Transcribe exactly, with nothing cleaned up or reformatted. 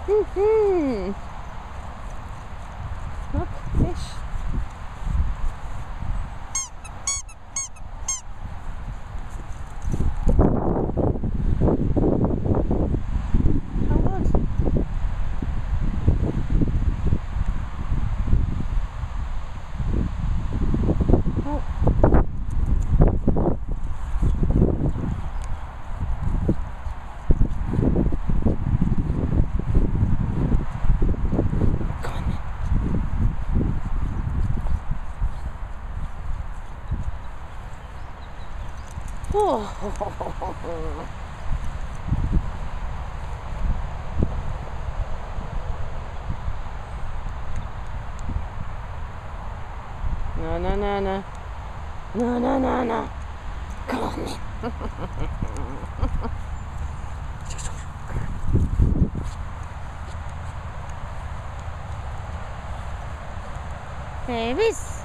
Mm-hmm. Look, fish. How good. Oh. Oh. No, no, no, no. No, no, no, no. Come on. Babies.